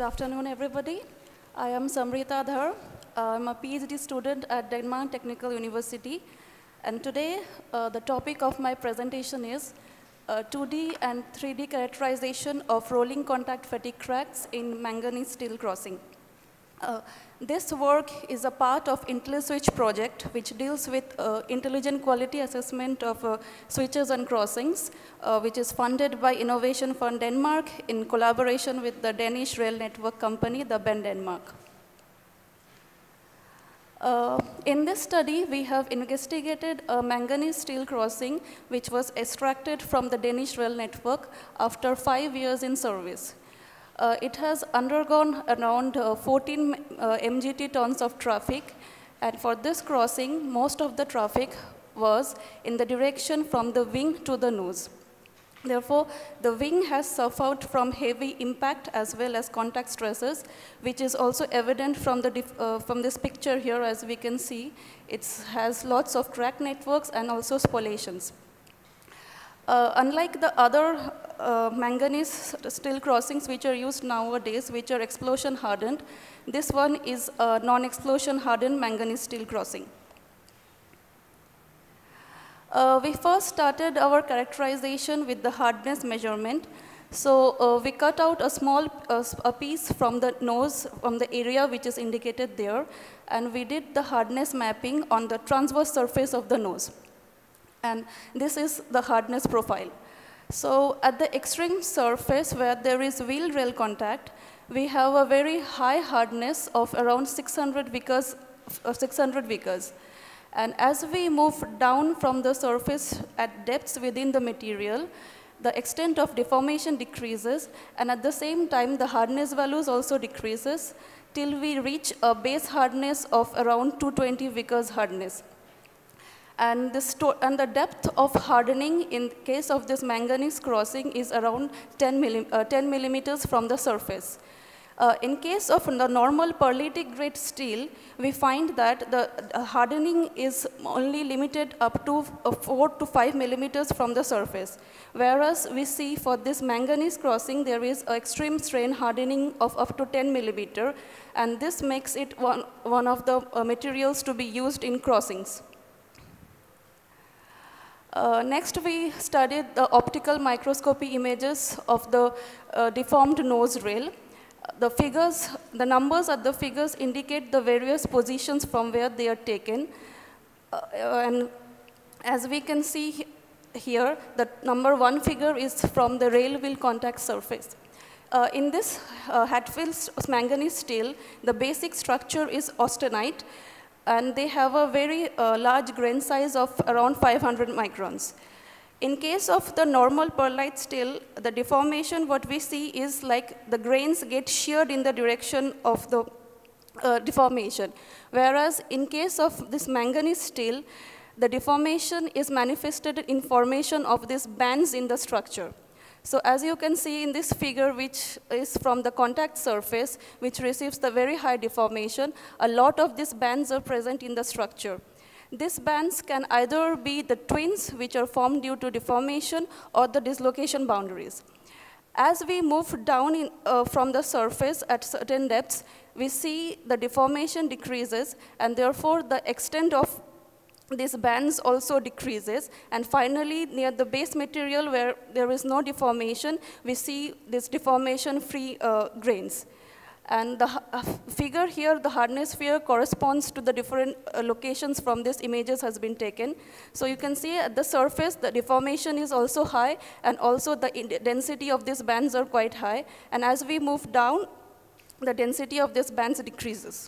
afternoon, everybody. I am Samrita Dhar. I'm a PhD student at Denmark Technical University. And today, the topic of my presentation is 2D and 3D characterization of rolling contact fatigue cracks in manganese steel crossing. This work is a part of IntelliSwitch project, which deals with intelligent quality assessment of switches and crossings, which is funded by Innovation Fund Denmark in collaboration with the Danish rail network company, the Banedanmark. In this study, we have investigated a manganese steel crossing, which was extracted from the Danish rail network after 5 years in service. It has undergone around 14 MGT tons of traffic, and for this crossing, most of the traffic was in the direction from the wing to the nose. Therefore, the wing has suffered from heavy impact as well as contact stresses, which is also evident from, from this picture here. As we can see, it has lots of crack networks and also spoliations. Unlike the other manganese steel crossings which are used nowadays, which are explosion hardened, this one is a non-explosion hardened manganese steel crossing. We first started our characterization with the hardness measurement. So we cut out a small piece from the nose, from the area which is indicated there, and we did the hardness mapping on the transverse surface of the nose. And this is the hardness profile. So at the extreme surface where there is wheel rail contact, we have a very high hardness of around 600 Vickers. And as we move down from the surface at depths within the material, the extent of deformation decreases, and at the same time, the hardness values also decreases till we reach a base hardness of around 220 Vickers hardness. And the depth of hardening in case of this manganese crossing is around 10 millimeters from the surface. In case of the normal pearlitic grade steel, we find that the hardening is only limited up to 4 to 5 millimeters from the surface. Whereas we see for this manganese crossing, there is extreme strain hardening of up to 10 millimeter, and this makes it one of the materials to be used in crossings. Next, we studied the optical microscopy images of the deformed nose rail. The numbers at the figures indicate the various positions from where they are taken. And as we can see here, the number 1 figure is from the rail wheel contact surface. In this Hatfield manganese steel, the basic structure is austenite, and they have a very large grain size of around 500 microns. In case of the normal pearlite steel, the deformation, what we see is like the grains get sheared in the direction of the deformation. Whereas in case of this manganese steel, the deformation is manifested in formation of these bands in the structure. So as you can see in this figure, which is from the contact surface, which receives the very high deformation, a lot of these bands are present in the structure. These bands can either be the twins, which are formed due to deformation, or the dislocation boundaries. As we move down from the surface at certain depths, we see the deformation decreases, and therefore the extent of these bands also decreases. And finally, near the base material where there is no deformation, we see this deformation-free grains. And the figure here, the hardness sphere, corresponds to the different locations from these images has been taken. So you can see at the surface, the deformation is also high, and also the density of these bands are quite high. And as we move down, the density of these bands decreases.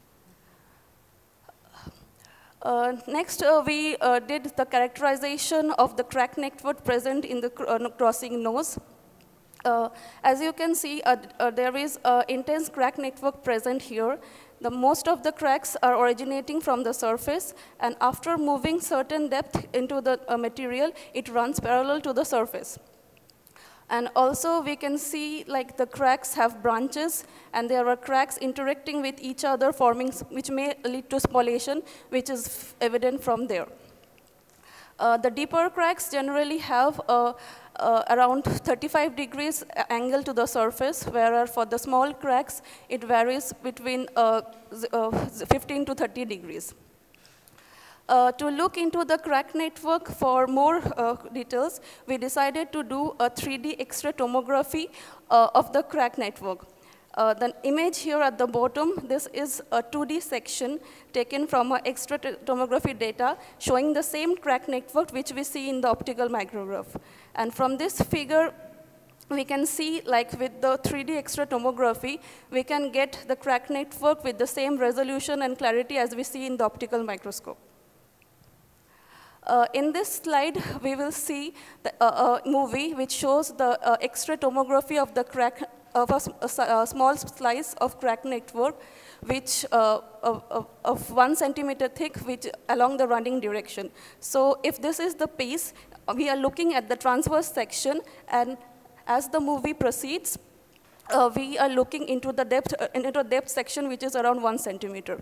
Next, we did the characterization of the crack network present in the crossing nose. As you can see, there is an intense crack network present here. Most of the cracks are originating from the surface, and after moving certain depth into the material, it runs parallel to the surface. And also, we can see like the cracks have branches, and there are cracks interacting with each other, which may lead to spoliation, which is evident from there. The deeper cracks generally have around 35 degrees angle to the surface, whereas for the small cracks, it varies between 15 to 30 degrees. To look into the crack network for more details, we decided to do a 3D X-ray tomography of the crack network. The image here at the bottom, this is a 2D section taken from our X-ray tomography data showing the same crack network which we see in the optical micrograph. And from this figure, we can see, like with the 3D X-ray tomography, we can get the crack network with the same resolution and clarity as we see in the optical microscope. In this slide, we will see a movie which shows the X-ray tomography of the crack of a small slice of crack network, which of 1 centimeter thick, which along the running direction. So if this is the piece, we are looking at the transverse section, and as the movie proceeds, we are looking into the depth section, which is around 1 centimeter.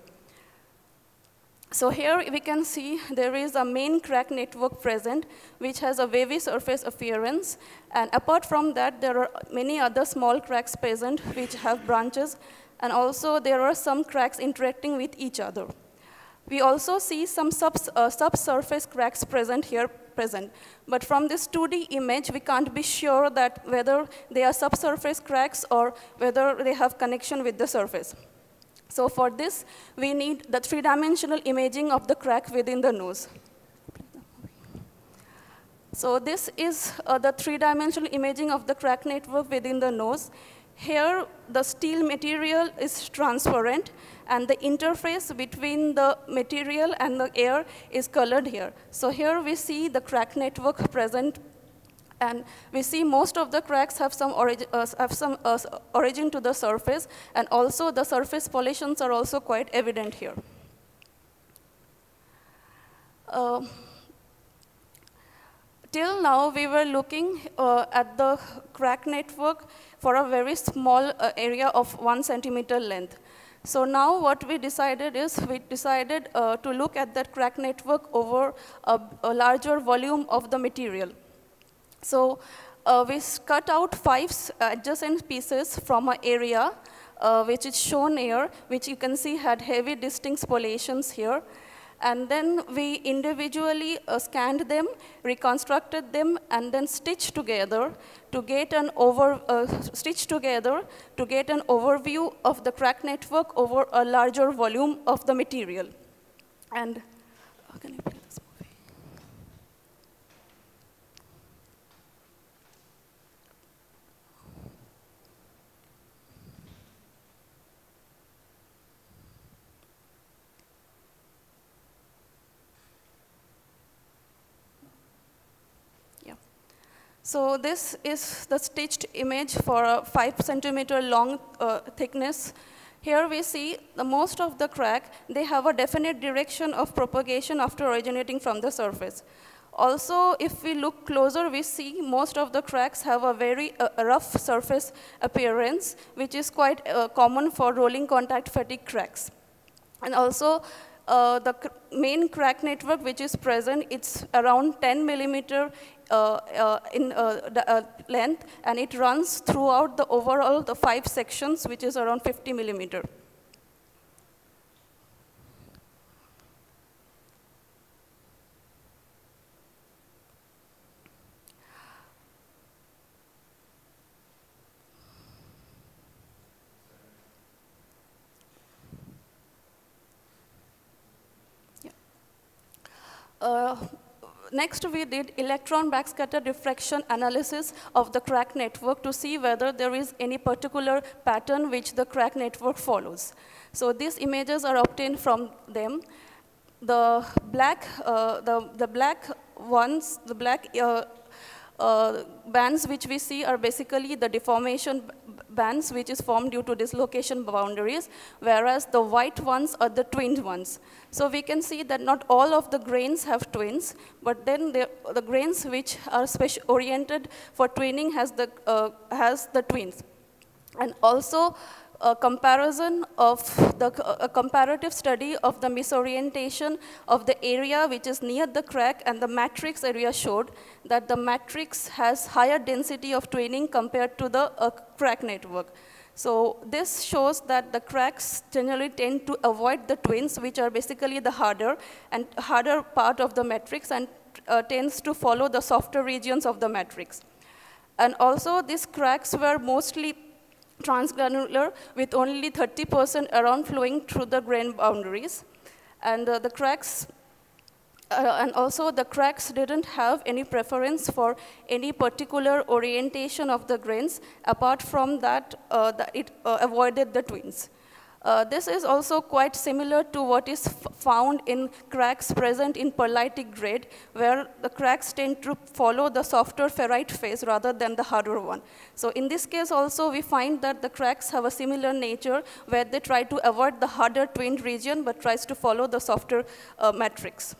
So here we can see there is a main crack network present, which has a wavy surface appearance. And apart from that, there are many other small cracks present, which have branches. And also, there are some cracks interacting with each other. We also see some subsurface cracks present here. But from this 2D image, we can't be sure that whether they are subsurface cracks or whether they have connection with the surface. So for this, we need the 3-dimensional imaging of the crack within the nose. So this is the 3-dimensional imaging of the crack network within the nose. Here, the steel material is transparent, and the interface between the material and the air is colored here. So here we see the crack network present. And we see most of the cracks have some origin to the surface, and also the surface pollutions are also quite evident here. Till now, we were looking at the crack network for a very small area of 1 centimeter length. So now what we decided is, we decided to look at that crack network over a larger volume of the material. So we cut out 5 adjacent pieces from an area, which is shown here, which you can see had heavy distinct spoliations here. And then we individually scanned them, reconstructed them, and then stitched together to get an overview of the crack network over a larger volume of the material. And can I play this movie? So this is the stitched image for a 5 centimeter long thickness. Here we see the most of the crack, they have a definite direction of propagation after originating from the surface. Also, if we look closer, we see most of the cracks have a very rough surface appearance, which is quite common for rolling contact fatigue cracks. And also, the main crack network which is present, it's around 10 millimeter in length, and it runs throughout the overall the 5 sections, which is around 50 millimeter. Next, we did electron backscatter diffraction analysis of the crack network to see whether there is any particular pattern which the crack network follows. So these images are obtained from them. The black bands which we see are basically the deformation bands which is formed due to dislocation boundaries, whereas the white ones are the twinned ones. So we can see that not all of the grains have twins, but then the grains which are oriented for twinning has the twins. And also, a comparison of a comparative study of the misorientation of the area which is near the crack and the matrix area showed that the matrix has higher density of twinning compared to the crack network. So this shows that the cracks generally tend to avoid the twins, which are basically the harder part of the matrix, and tends to follow the softer regions of the matrix. And also these cracks were mostly transgranular with only 30% around flowing through the grain boundaries. And the cracks and also the cracks didn't have any preference for any particular orientation of the grains, apart from that, it avoided the twins. This is also quite similar to what is found in cracks present in perlitic grade, where the cracks tend to follow the softer ferrite phase rather than the harder one. So in this case also, we find that the cracks have a similar nature, where they try to avoid the harder twinned region, but tries to follow the softer matrix.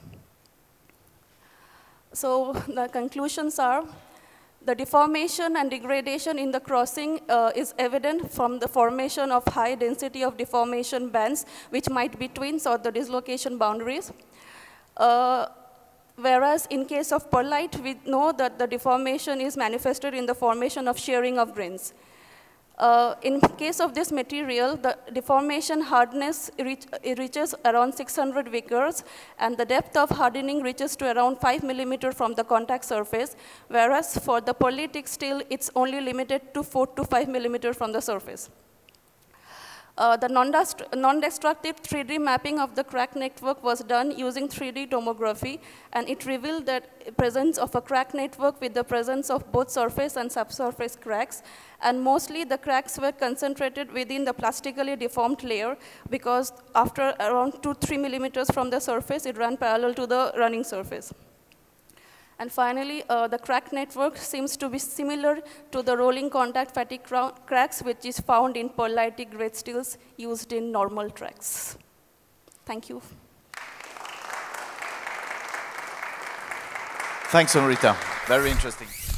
So the conclusions are, the deformation and degradation in the crossing is evident from the formation of high density of deformation bands, which might be twins or the dislocation boundaries. Whereas in case of perlite, we know that the deformation is manifested in the formation of shearing of grains. In case of this material, the deformation hardness reaches around 600 Vickers, and the depth of hardening reaches to around 5 millimeters from the contact surface, whereas for the perlitic steel, it's only limited to 4 to 5 millimeters from the surface. The non-destructive 3D mapping of the crack network was done using 3D tomography, and it revealed that presence of a crack network with the presence of both surface and subsurface cracks, and mostly the cracks were concentrated within the plastically deformed layer, because after around 2-3 millimeters from the surface, it ran parallel to the running surface. And finally, the crack network seems to be similar to the rolling contact fatigue cracks, which is found in perlitic grade steels used in normal tracks. Thank you. Thanks, Amrita. Very interesting.